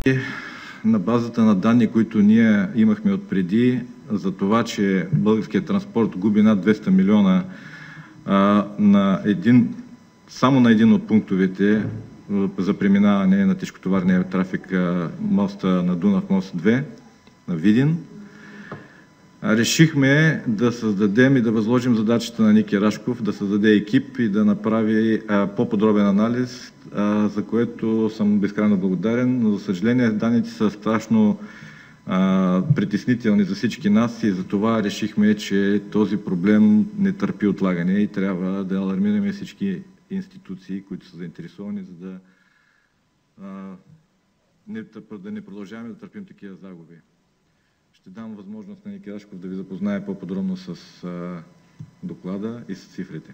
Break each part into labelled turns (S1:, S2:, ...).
S1: На базата на данни, които ние имахме отпреди, за това, че българският транспорт губи над 200 милиона само на един от пунктовете за преминаване на тежкотоварния трафик, моста на Дунав мост 2 на Видин, решихме да създадем и да възложим задачата на Ники Рашков да създаде екип и да направи по-подробен анализ, за което съм безкрайно благодарен, но за съжаление данните са страшно притеснителни за всички нас и за това решихме, че този проблем не търпи отлагане и трябва да алармираме всички институции, които са заинтересовани, за да не продължаваме да търпим такива загуби. Ще дам възможност на Ники Рашков да ви запознае по-подробно с доклада и с цифрите.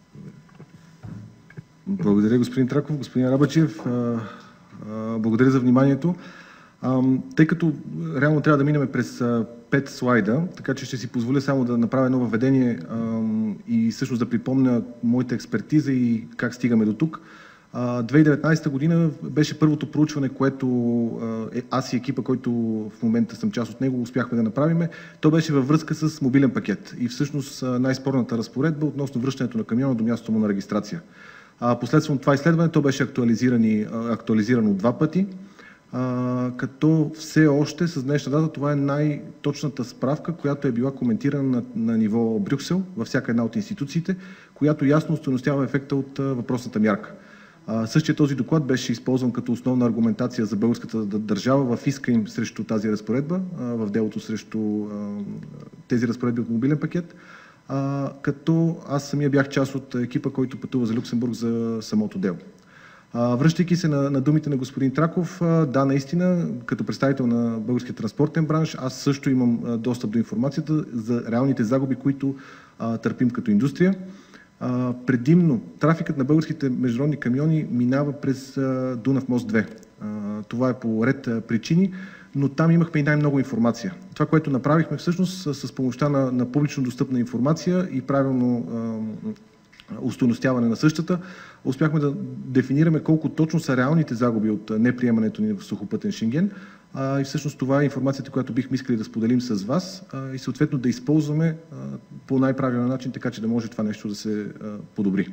S2: Благодаря, господин Траков. Господин Арабаджиев, благодаря за вниманието. Тъй като реално трябва да минем през 5 слайда, така че ще си позволя само да направя едно въведение и всъщност да припомня моята експертиза и как стигаме до тук. 2019 година беше първото проучване, което аз и екипа, който в момента съм част от него, успяхме да направим. То беше във връзка с мобилен пакет и всъщност най-спорната разпоредба относно връщането на камиона до мястото му на регистрация. Последствено това изследване, то беше актуализирано 2 пъти, като все още с днешна дата това е най-точната справка, която е била коментирана на ниво Брюксел във всяка една от институциите, която ясно остойностява ефекта от въпросната мярка. Същия този доклад беше използван като основна аргументация за българската държава в иска им срещу тази разпоредба, в делото срещу тези разпоредби от мобилен пакет, като аз самия бях част от екипа, който пътува за Люксембург за самото дело. Връщайки се на думите на господин Траков, да, наистина, като представител на българския транспортен бранш, аз също имам достъп до информацията за реалните загуби, които търпим като индустрия. Предимно трафикът на българските международни камиони минава през Дунав мост 2. Това е по ред причини, но там имахме и най-много информация. Това, което направихме всъщност с помощта на публично достъпна информация и правилно остойностяване на същата, успяхме да дефинираме колко точно са реалните загуби от неприемането ни в сухопътен Шенген. И всъщност това е информацията, която бихме искали да споделим с вас и съответно да използваме по най-правилен начин, така че да може това нещо да се подобри.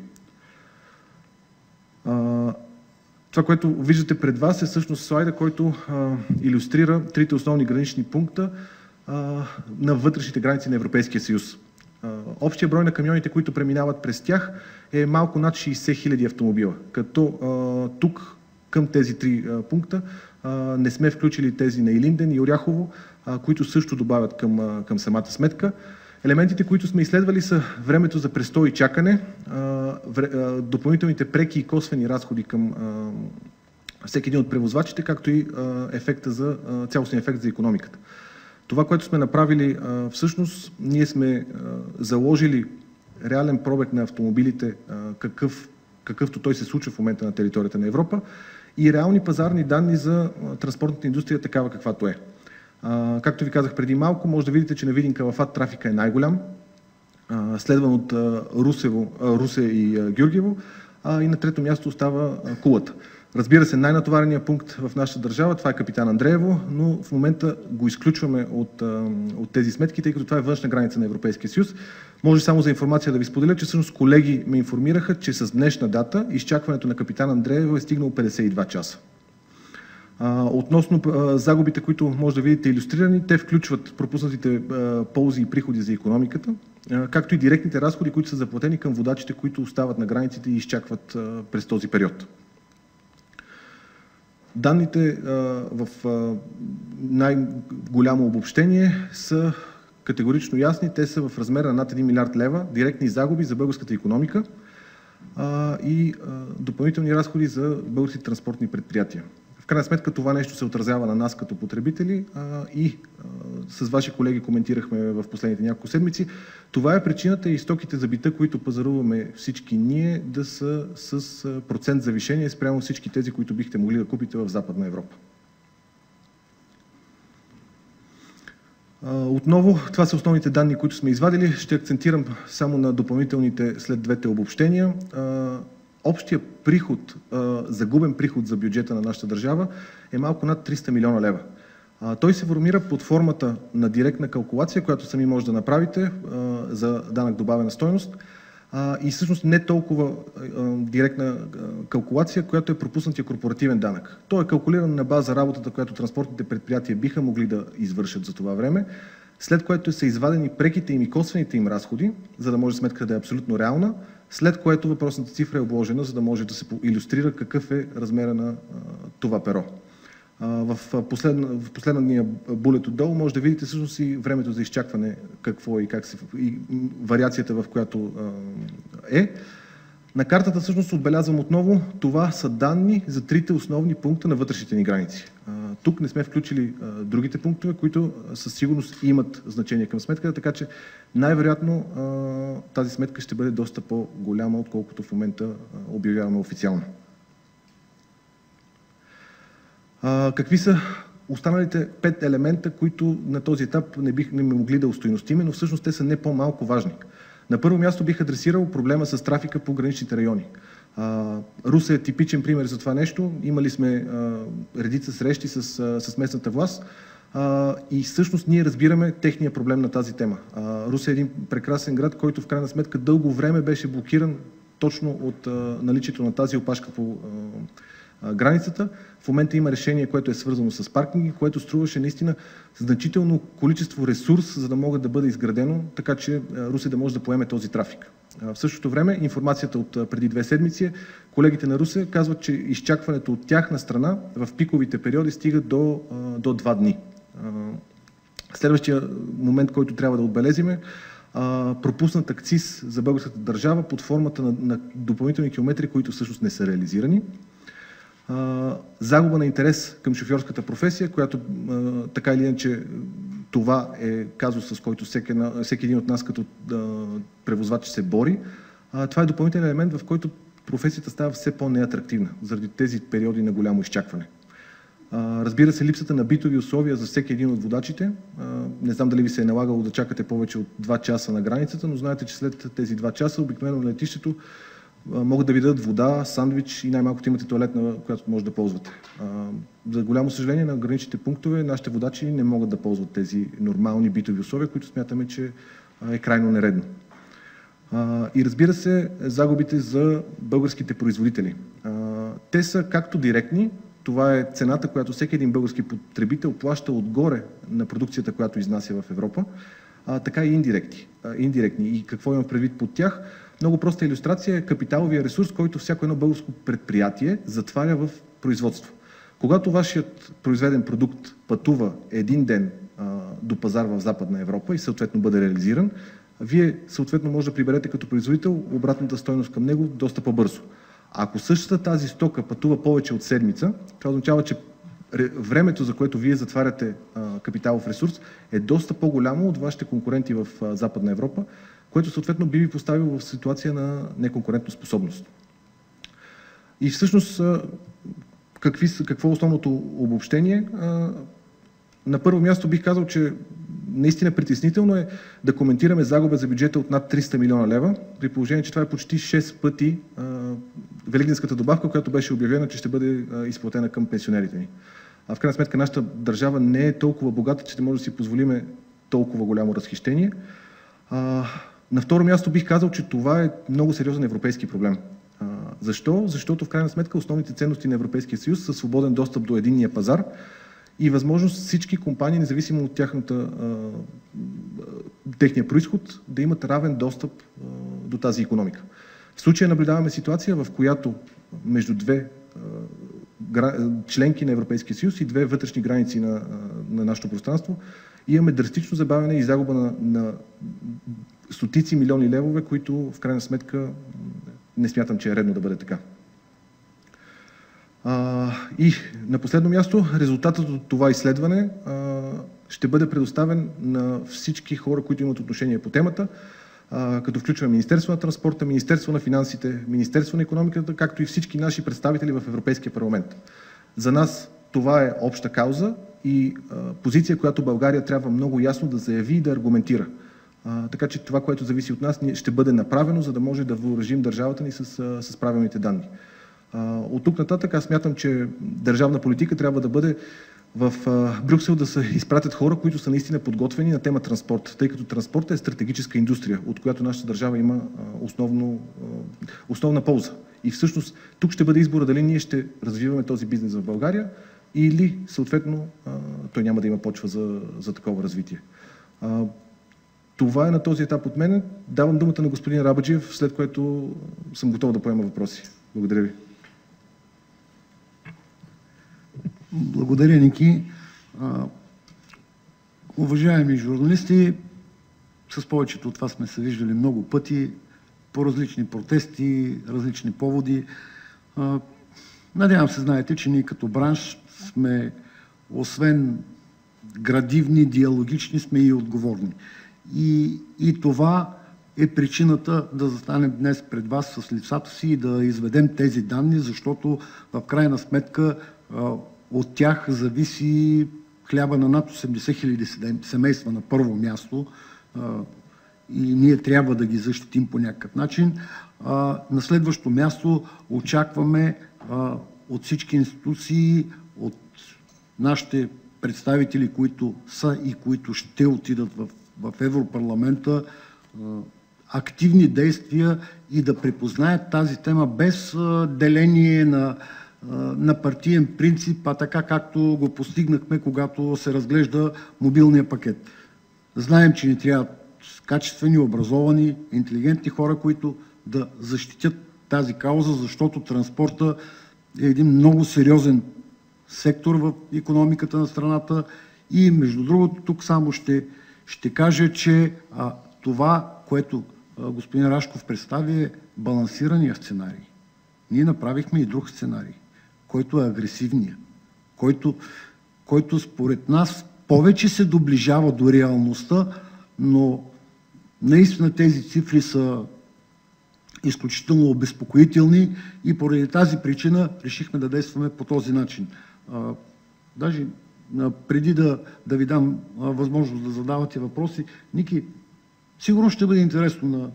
S2: Това, което виждате пред вас е всъщност слайда, който илюстрира трите основни гранични пункта на вътрешните граници на Европейския съюз. Общия брой на камионите, които преминават през тях, е малко над 60 000 автомобила, като тук към тези 3 пункта не сме включили тези на Илинден и Оряхово, които също добавят към самата сметка. Елементите, които сме изследвали, са времето за престой и чакане, допълнителните преки и косвени разходи към всеки един от превозвачите, както и цялостния ефект за икономиката. Това, което сме направили, всъщност, ние сме заложили реален пробег на автомобилите, какъвто той се случва в момента на територията на Европа и реални пазарни данни за транспортната индустрия такава каквато е. Както ви казах преди малко, може да видите, че на Видин Калафат трафика е най-голям, следван от Русе и Гюргево, и на трето място остава Кулата. Разбира се, най-натовареният пункт в нашата държава, това е Капитан Андреево, но в момента го изключваме от тези сметки, тъй като това е външна граница на Европейския съюз. Може само за информация да ви споделя, че всъщност колеги ме информираха, че с днешна дата изчакването на Капитан Андреево е стигнало 52 часа. Относно загубите, които може да видите илюстрирани, те включват пропуснатите ползи и приходи за икономиката, както и директните разходи, които са заплатени към водачите, които остават на границите и изчакват през този период. Данните в най-голямо обобщение са категорично ясни. Те са в размера на над 1 милиард лева директни загуби за българската икономика и допълнителни разходи за българските транспортни предприятия. В крайна сметка това нещо се отразява на нас като потребители и с ваши колеги коментирахме в последните няколко седмици. Това е причината и стоките за бита, които пазаруваме всички ние, да са с процент завишение спрямо всички тези, които бихте могли да купите в Западна Европа. Отново, това са основните данни, които сме извадили. Ще акцентирам само на допълнителните след двете обобщения. общия приход, загубен приход за бюджета на нашата държава е малко над 300 милиона лева. Той се формира под формата на директна калкулация, която сами може да направите за данък добавена стойност, и всъщност не толкова директна калкулация, която е пропуснатия корпоративен данък. Той е калкулиран на база работата, която транспортните предприятия биха могли да извършат за това време, след което са извадени преките им и косвените им разходи, за да може сметката да е абсолютно реална, след което въпросната цифра е обложена, за да може да се илюстрира какъв е размера на това перо. В последния булет отдолу може да видите всъщност и времето за изчакване, какво и как и вариацията, в която е. На картата всъщност отбелязвам отново, това са данни за трите основни пункта на вътрешните ни граници. Тук не сме включили другите пунктове, които със сигурност имат значение към сметката, така че най-вероятно тази сметка ще бъде доста по-голяма, отколкото в момента обявяваме официално. Какви са останалите 5 елемента, които на този етап не бихме могли да устойностиме, но всъщност те са не по-малко важни. На първо място бих адресирал проблема с трафика по граничните райони. Русе е типичен пример за това нещо. Имали сме редица срещи с местната власт и всъщност ние разбираме техния проблем на тази тема. Русе е един прекрасен град, който в крайна сметка дълго време беше блокиран точно от наличието на тази опашка по границата. В момента има решение, което е свързано с паркинги, което струваше наистина значително количество ресурс, за да могат да бъде изградено, така че Русе да може да поеме този трафик. В същото време, информацията от преди 2 седмици, колегите на Русе казват, че изчакването от тяхна страна в пиковите периоди стига до 2 дни. Следващия момент, който трябва да отбелезиме, пропуснат акциз за българската държава под формата на допълнителни километри, които всъщност не са реализирани. Загуба на интерес към шофьорската професия, която така или иначе това е казус, с който всеки един от нас като превозвач се бори. Това е допълнителен елемент, в който професията става все по-неатрактивна заради тези периоди на голямо изчакване. Разбира се, липсата на битови условия за всеки един от водачите. Не знам дали ви се е налагало да чакате повече от 2 часа на границата, но знаете, че след тези 2 часа обикновено на летището могат да ви дадат вода, сандвич и най-малкото имате тоалетна, която може да ползвате. За голямо съжаление на граничните пунктове нашите водачи не могат да ползват тези нормални битови условия, които смятаме, че е крайно нередно. И разбира се, загубите за българските производители. Те са както директни, това е цената, която всеки един български потребител плаща отгоре на продукцията, която изнася в Европа, така и индиректни. И какво имам предвид под тях? Много проста илюстрация е капиталовия ресурс, който всяко едно българско предприятие затваря в производство. Когато вашият произведен продукт пътува един ден до пазар в Западна Европа и съответно бъде реализиран, вие съответно може да приберете като производител обратната стойност към него доста по-бързо. Ако същата тази стока пътува повече от седмица, това означава, че времето, за което вие затваряте капиталов ресурс, е доста по-голямо от вашите конкуренти в Западна Европа, което съответно би ви поставило в ситуация на неконкурентоспособност. И всъщност, какво е основното обобщение? На първо място бих казал, че наистина притеснително е да коментираме загуба за бюджета от над 300 милиона лева, при положение, че това е почти 6 пъти великденската добавка, която беше обявена, че ще бъде изплатена към пенсионерите ни. В крайна сметка нашата държава не е толкова богата, че не може да си позволиме толкова голямо разхищение. На второ място бих казал, че това е много сериозен европейски проблем. Защо? Защото в крайна сметка основните ценности на Европейския съюз са свободен достъп до единния пазар и възможност всички компании, независимо от техния произход, да имат равен достъп до тази икономика. В случая наблюдаваме ситуация, в която между 2 членки на Европейския съюз и 2 вътрешни граници на нашето пространство имаме драстично забавяне и загуба на стотици милиони левове, които в крайна сметка не смятам, че е редно да бъде така. И на последно място, резултатът от това изследване ще бъде предоставен на всички хора, които имат отношение по темата, като включваме Министерство на транспорта, Министерство на финансите, Министерство на икономиката, както и всички наши представители в Европейския парламент. За нас това е обща кауза и позиция, която България трябва много ясно да заяви и да аргументира. Така че това, което зависи от нас, ще бъде направено, за да може да въоръжим държавата ни с правилните данни. От тук нататък аз смятам, че държавна политика трябва да бъде в Брюксел да се изпратят хора, които са наистина подготвени на тема транспорт, тъй като транспорт е стратегическа индустрия, от която нашата държава има основна полза. И всъщност тук ще бъде избора дали ние ще развиваме този бизнес в България или съответно той няма да има почва за такова развитие. Това е на този етап от мен. Давам думата на господин Арабаджиев, след което съм готов да поема въпроси. Благодаря ви.
S3: Благодаря, Ники. Уважаеми журналисти, с повечето от вас сме се виждали много пъти по различни протести, различни поводи. Надявам се, знаете, че ние като бранш сме, освен градивни, диалогични, сме и отговорни. И това е причината да застанем днес пред вас с лицата си и да изведем тези данни, защото в крайна сметка от тях зависи хляба на над 80 хиляди семейства на първо място и ние трябва да ги защитим по някакъв начин. На следващо място очакваме от всички институции, от нашите представители, които са и които ще отидат в Европарламента, активни действия и да припознаят тази тема без деление на партиен принцип, а така както го постигнахме, когато се разглежда мобилния пакет. Знаем, че ни трябват качествени, образовани, интелигентни хора, които да защитят тази кауза, защото транспорта е един много сериозен сектор в икономиката на страната и между другото тук само ще кажа, че това, което господин Рашков представи, е балансирания сценарий. Ние направихме и друг сценарий, който е агресивния, който според нас повече се доближава до реалността, но наистина тези цифри са изключително обезпокоителни и поради тази причина решихме да действаме по този начин. Даже преди да ви дам възможност да задавате въпроси, Ники, сигурно ще бъде интересно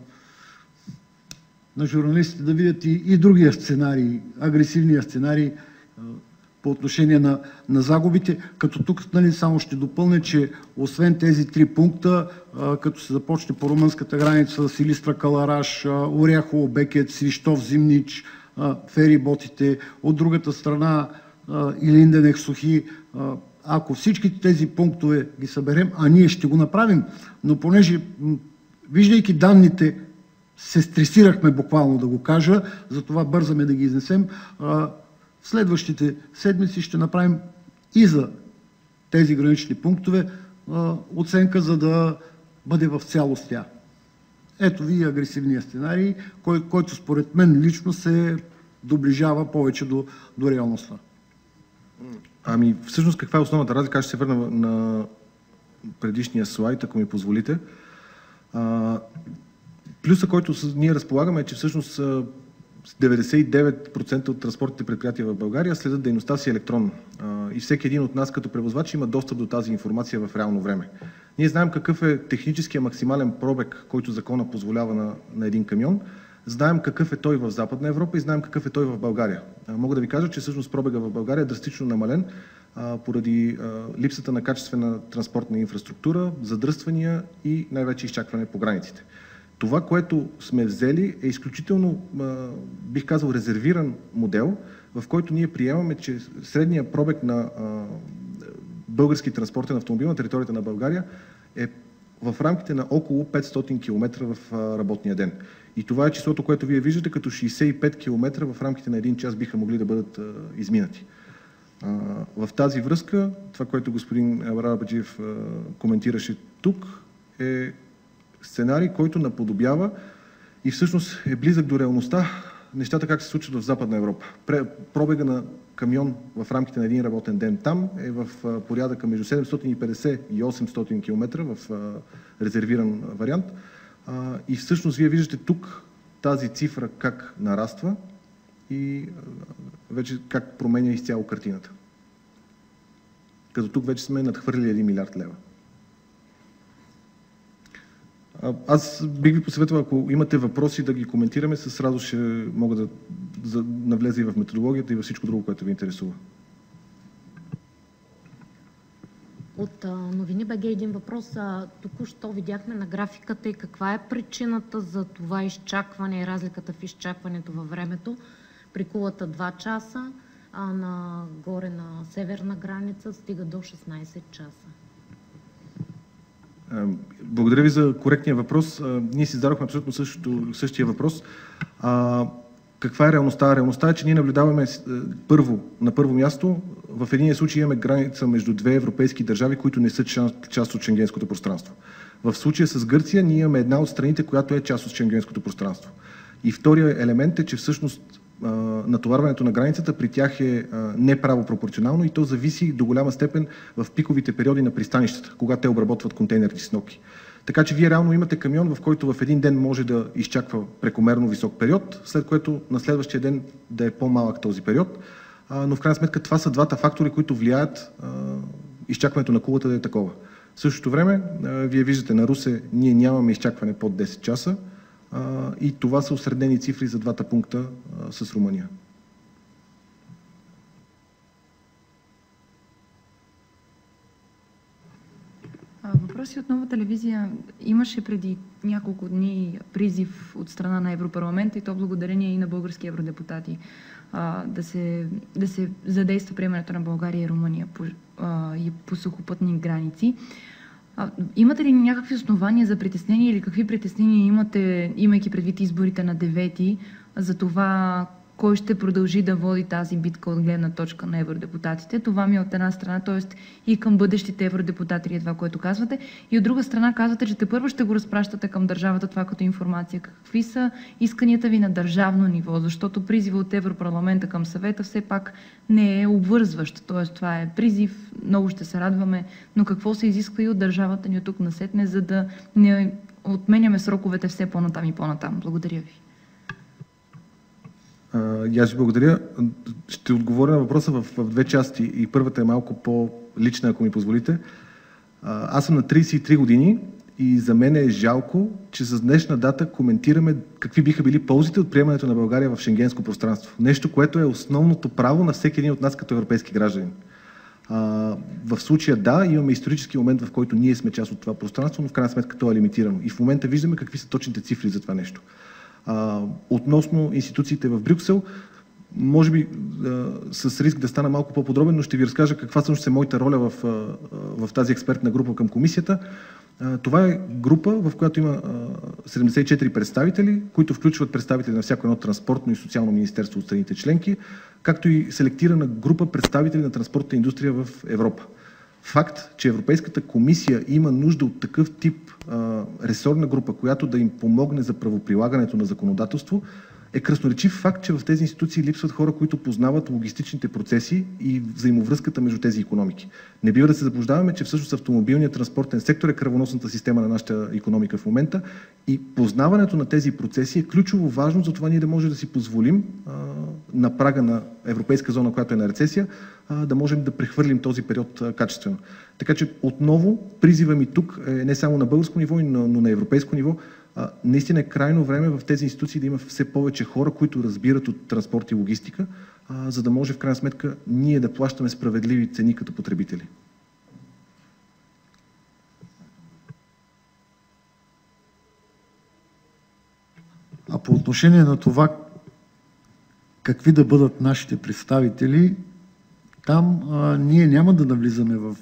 S3: на журналистите да видят и другия сценарий, агресивния сценарий по отношение на загубите, като тук само ще допълня, че освен тези 3 пункта, като се започне по румънската граница, Силистра, Калараш, Оряхово, Бекет, Свищов, Зимнич, фериботите, от другата страна Илинденех, Сухи, ако всички тези пунктове ги съберем, а ние ще го направим, но понеже, виждайки данните, се стресирахме буквално да го кажа, затова бързаме да ги изнесем. Следващите седмици ще направим и за тези гранични пунктове оценка, за да бъде в цялост тя. Ето ви агресивния сценарий, който според мен лично се доближава повече до реалността.
S2: Ами всъщност каква е основната разлика? Аз ще се върна на предишния слайд, ако ми позволите. Плюса, който ние разполагаме, е, че всъщност 99% от транспортните предприятия в България следят дейността си електронно. И всеки един от нас като превозвач има достъп до тази информация в реално време. Ние знаем какъв е техническия максимален пробег, който закона позволява на един камион. Знаем какъв е той в Западна Европа и знаем какъв е той в България. Мога да ви кажа, че всъщност пробега в България е драстично намален поради липсата на качествена транспортна инфраструктура, задръствания и най-вече изчакване по границите. Това, което сме взели, е изключително, бих казал, резервиран модел, в който ние приемаме, че средния пробег на български транспортен автомобил на територията на България е в рамките на около 500 км в работния ден. И това е числото, което вие виждате, като 65 км в рамките на 1 час биха могли да бъдат изминати. В тази връзка, това, което господин Арабаджиев коментираше тук, е сценарий, който наподобява и всъщност е близък до реалността нещата как се случват в Западна Европа. Пробега на камион в рамките на един работен ден там е в порядъка между 750 и 800 км в резервиран вариант. И всъщност вие виждате тук тази цифра как нараства и вече как променя изцяло картината. Като тук вече сме надхвърлили 1 милиард лева. Аз бих ви посъветвал, ако имате въпроси, да ги коментираме, с радост ще мога да навлеза и в методологията и във всичко друго, което ви интересува.
S4: От Новини БГ един въпрос. Току-що видяхме на графиката и каква е причината за това изчакване и разликата в изчакването във времето. При Кулата 2 часа, а нагоре на северна граница стига до 16 часа.
S2: Благодаря ви за коректния въпрос. Ние си зададохме абсолютно същия въпрос. Каква е реалността? Реалността е, че ние наблюдаваме на първо място, в единия случай имаме граница между две европейски държави, които не са част от шенгенското пространство. В случая с Гърция ние имаме една от страните, която е част от шенгенското пространство. И втория елемент е, че всъщност натоварването на границата при тях е неправопропорционално и то зависи до голяма степен в пиковите периоди на пристанищата, когато те обработват контейнерни сноки. Така че вие реално имате камион, в който в един ден може да изчаква прекомерно висок период, след което на следващия ден да е по-малък този период. Но в крайна сметка това са двата фактори, които влияят изчакването на Кулата да е такова. В същото време, вие виждате на Русе, ние нямаме изчакване под 10 часа и това са осреднени цифри за двата пункта с Румъния.
S5: Въпроси от Нова телевизия. Имаше преди няколко дни призив от страна на Европарламента и то благодарение и на български евродепутати да се задейства приемането на България и Румъния по сухопътни граници. Имате ли някакви основания за притеснение или какви притеснения имате, имайки предвид изборите на 9-ти, за това кой ще продължи да води тази битка от гледна точка на евродепутатите? Това ми е от една страна, т.е. и към бъдещите евродепутати е това, което казвате. И от друга страна казвате, че тепърво ще го разпращате към държавата това като информация. Какви са исканията ви на държавно ниво? Защото призива от Европарламента към съвета все пак не е обвързващ. Т.е. това е призив, много ще се радваме, но какво се изисква и от държавата ни от тук насетне, за да не отменяме сроковете все по-натам и по-натам? Благодаря ви.
S2: И аз ви благодаря. Ще отговоря на въпроса в две части и първата е малко по-лична, ако ми позволите. Аз съм на 33 години и за мен е жалко, че с днешна дата коментираме какви биха били ползите от приемането на България в шенгенско пространство. Нещо, което е основното право на всеки един от нас като европейски граждани. В случая да, имаме исторически момент, в който ние сме част от това пространство, но в крайна сметка то е лимитирано. И в момента виждаме какви са точните цифри за това нещо. Относно институциите в Брюксел, може би с риск да стана малко по-подробен, но ще ви разкажа каква всъщност е моята роля в тази експертна група към комисията. Това е група, в която има 74 представители, които включват представители на всяко едно транспортно и социално министерство от страните членки, както и селектирана група представители на транспортната индустрия в Европа. Факт, че Европейската комисия има нужда от такъв тип ресорна група, която да им помогне за правоприлагането на законодателство, е красноречив факт, че в тези институции липсват хора, които познават логистичните процеси и взаимовръзката между тези икономики. Не бива да се заблуждаваме, че всъщност автомобилният транспортен сектор е кръвоносната система на нашата икономика в момента и познаването на тези процеси е ключово важно, за това ние да можем да си позволим на прага на европейска зона, която е на рецесия, да можем да прехвърлим този период качествено. Така че отново призива ми тук е не само на българско ниво, но на европейско ниво. Наистина е крайно време в тези институции да има все повече хора, които разбират от транспорт и логистика, за да може в крайна сметка ние да плащаме справедливи цени като потребители.
S3: А по отношение на това какви да бъдат нашите представители, там ние няма да навлизаме в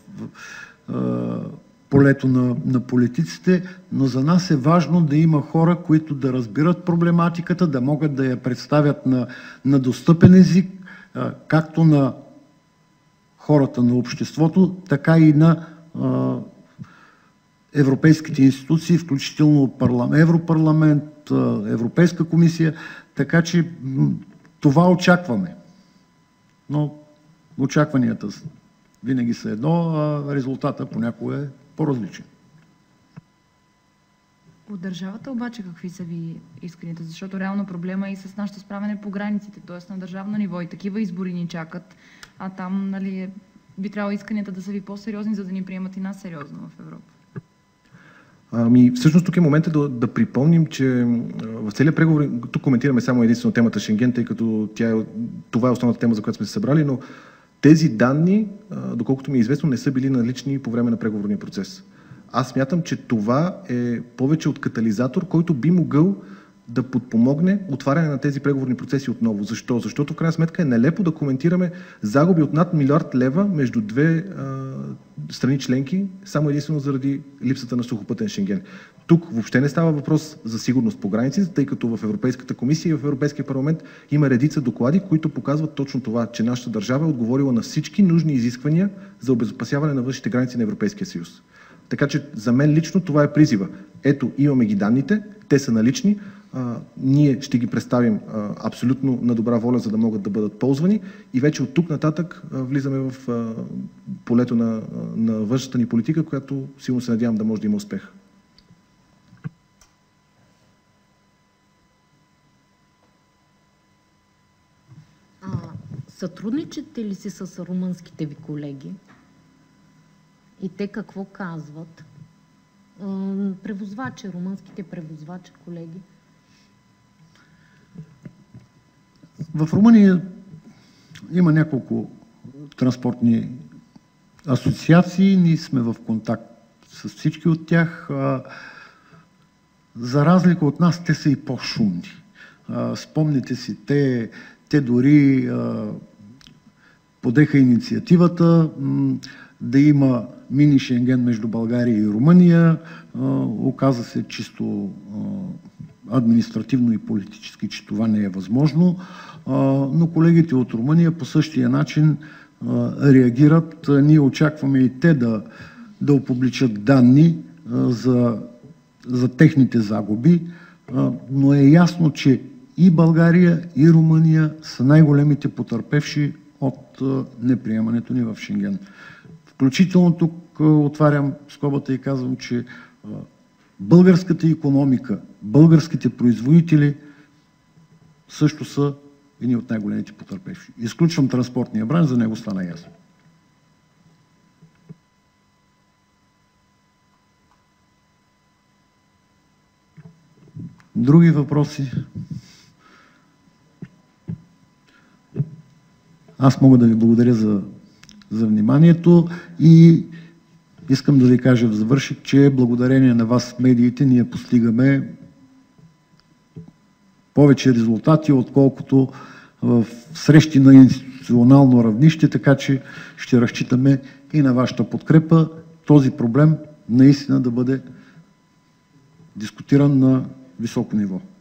S3: полето на политиците, но за нас е важно да има хора, които да разбират проблематиката, да могат да я представят на достъпен език, както на хората на обществото, така и на европейските институции, включително Европарламент, Европейска комисия, така че това очакваме. Но очакванията винаги са едно, а резултата понякога е по-различен.
S5: От държавата обаче какви са ви исканията? Защото реално проблема е и с нашето справяне по границите, т.е. на държавно ниво и такива избори ни чакат, а там би трябвало исканията да са ви по-сериозни, за да ни приемат и нас сериозно в Европа.
S2: Всъщност тук е момента да припомним, че в целия преговор, тук коментираме само единствено темата Шенген, тъй като това е основната тема, за която сме се събрали, но тези данни, доколкото ми е известно, не са били налични по време на преговорния процес. Аз смятам, че това е повече от катализатор, който би могъл да подпомогне отваряне на тези преговорни процеси отново. Защо? Защото в крайна сметка е нелепо да коментираме загуби от над 1 милиард лева между две страни членки, само единствено заради липсата на сухопътен Шенген. Тук въобще не става въпрос за сигурност по границите, тъй като в Европейската комисия и в Европейския парламент има редица доклади, които показват точно това, че нашата държава е отговорила на всички нужни изисквания за обезопасяване на външните граници на Европейския съюз. Така че за мен лично това е призива. Ето, имаме ги данните, те са налични, ние ще ги представим абсолютно на добра воля, за да могат да бъдат ползвани и вече от тук нататък влизаме в полето на външната ни политика, която силно се надявам да може да има успех.
S4: Сътрудничате ли си с румънските ви колеги? И те какво казват? Превозвачи, румънските превозвачи, колеги?
S3: В Румъния има няколко транспортни асоциации. Ние сме в контакт с всички от тях. За разлика от нас, те са и по-шумни. Спомните си, те дори подеха инициативата да има мини Шенген между България и Румъния. Оказа се чисто административно и политически, че това не е възможно, но колегите от Румъния по същия начин реагират. Ние очакваме и те да опубличат данни за техните загуби, но е ясно, че и България, и Румъния са най-големите потърпевши от неприемането ни в Шенген. Включително тук отварям скобата и казвам, че българската икономика, българските производители също са едни от най-големите потърпевши. Изключвам транспортния бранш, за него стана ясно. Други въпроси? Аз мога да ви благодаря за вниманието и искам да ви кажа в завършек, че благодарение на вас, медиите, ние постигаме повече резултати, отколкото в срещи на институционално равнище, така че ще разчитаме и на вашата подкрепа този проблем наистина да бъде дискутиран на високо ниво.